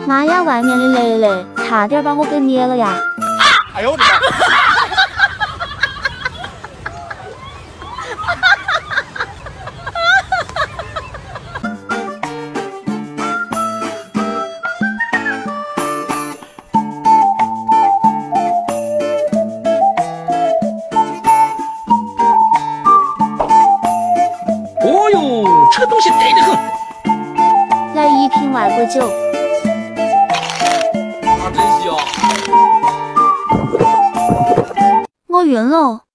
妈呀，外面的雷雷差点把我给灭了呀！ 哎呦我的妈！ 哦哟，这个东西带得很。 来一瓶外国酒。 啊，真香！ 我晕了。